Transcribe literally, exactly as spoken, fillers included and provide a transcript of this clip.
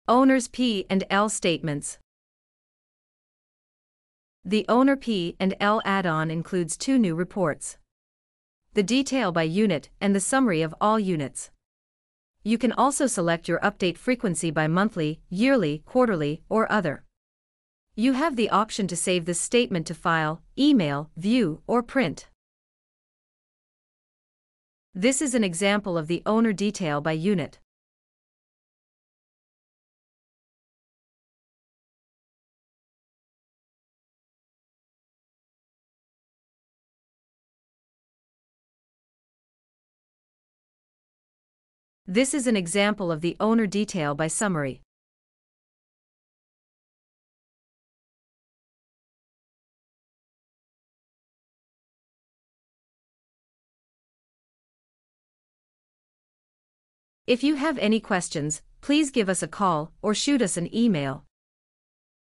Owner's P and L statements. The Owner P and L add-on includes two new reports: the detail by unit and the summary of all units. You can also select your update frequency by monthly, yearly, quarterly, or other. You have the option to save this statement to file, email, view, or print. This is an example of the owner detail by unit. This is an example of the owner detail by summary. If you have any questions, please give us a call or shoot us an email.